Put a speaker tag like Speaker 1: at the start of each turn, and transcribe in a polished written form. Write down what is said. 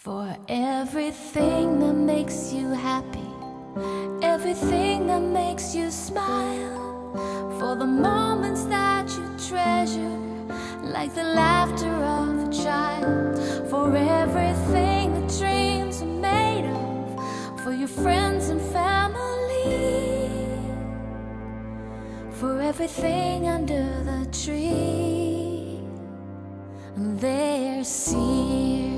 Speaker 1: For everything that makes you happy, everything that makes you smile, for the moments that you treasure, like the laughter of a child, for everything the dreams are made of, for your friends and family, for everything under the tree. There's Sears.